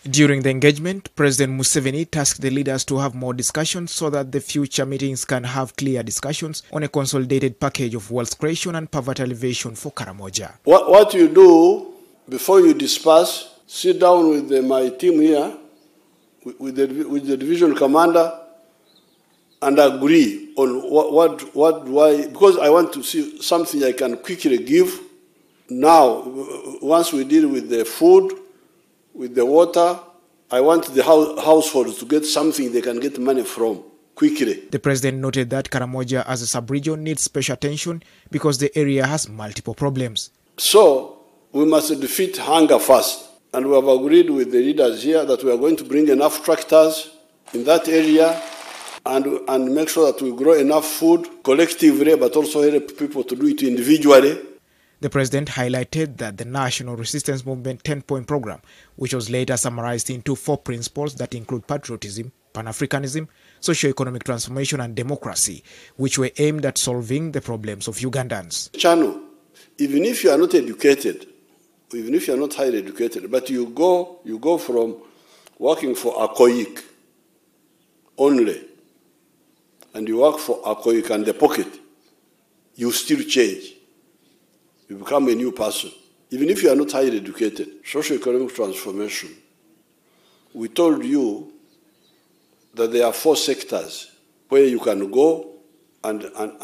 During the engagement, President Museveni tasked the leaders to have more discussions so that the future meetings can have clear discussions on a consolidated package of wealth creation and poverty alleviation for Karamoja. What you do before you disperse, sit down with my team here, with the division commander, and agree on why, because I want to see something I can quickly give. Now, once we deal with the food, with the water, I want the households to get something they can get money from quickly. The president noted that Karamoja as a sub-region needs special attention because the area has multiple problems. So, we must defeat hunger first. And we have agreed with the leaders here that we are going to bring enough tractors in that area and make sure that we grow enough food collectively, but also help people to do it individually. The president highlighted that the National Resistance Movement 10-point program, which was later summarized into 4 principles that include patriotism, Pan-Africanism, socio-economic transformation and democracy, which were aimed at solving the problems of Ugandans. Chano, even if you are not educated, even if you are not highly educated, but you go from working for Akoik only, and you work for Akoik and the pocket, you still change. You become a new person. Even if you are not highly educated, socio-economic transformation. We told you that there are 4 sectors where you can go and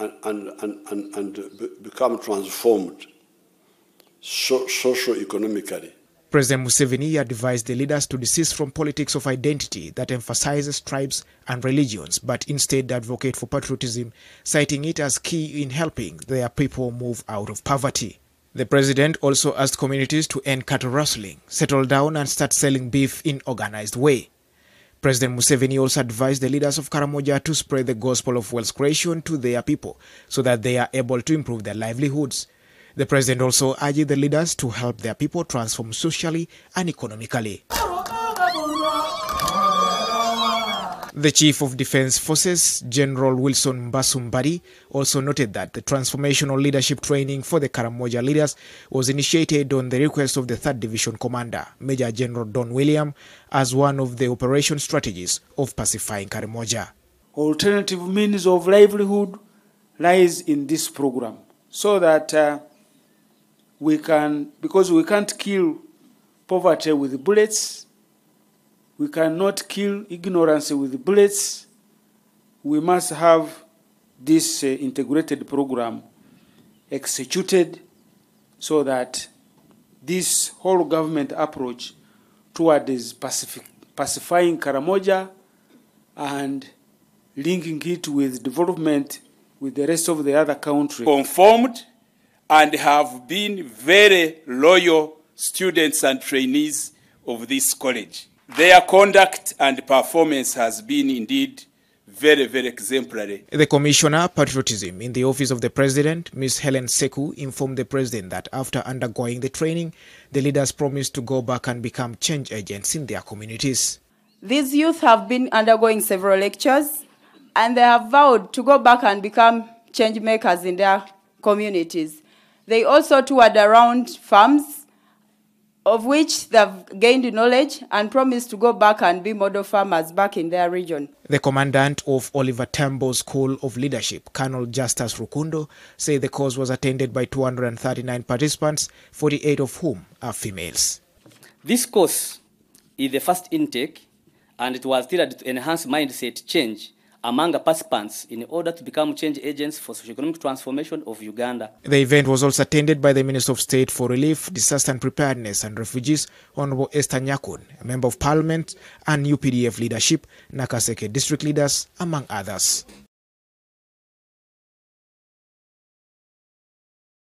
become transformed socio-economically. President Museveni advised the leaders to desist from politics of identity that emphasizes tribes and religions, but instead advocate for patriotism, citing it as key in helping their people move out of poverty. The president also asked communities to end cattle rustling, settle down and start selling beef in organized way. President Museveni also advised the leaders of Karamoja to spread the gospel of wealth creation to their people so that they are able to improve their livelihoods. The president also urged the leaders to help their people transform socially and economically. The Chief of Defense Forces, General Wilson Mbasumbari, also noted that the transformational leadership training for the Karamoja leaders was initiated on the request of the 3rd Division Commander, Major General Don William, as one of the operation strategies of pacifying Karamoja. Alternative means of livelihood lies in this program, so that we can, because we can't kill poverty with bullets, we cannot kill ignorance with bullets. We must have this integrated program executed so that this whole government approach towards pacifying Karamoja and linking it with development with the rest of the other country. Conformed and have been very loyal students and trainees of this college. Their conduct and performance has been indeed very, very exemplary. The Commissioner, Patriotism in the Office of the President, Ms. Helen Seku, informed the President that after undergoing the training, the leaders promised to go back and become change agents in their communities. These youth have been undergoing several lectures and they have vowed to go back and become change makers in their communities. They also toured around farms, of which they've gained knowledge and promised to go back and be model farmers back in their region. The commandant of Oliver Tambo School of Leadership, Colonel Justus Rukundo, said the course was attended by 239 participants, 48 of whom are females. This course is the first intake, and it was tailored to enhance mindset change among the participants in order to become change agents for socio-economic transformation of Uganda. The event was also attended by the Minister of State for Relief, Disaster and Preparedness and Refugees, Honorable Esther Nyakun, a Member of Parliament, and UPDF leadership, Nakaseke district leaders, among others.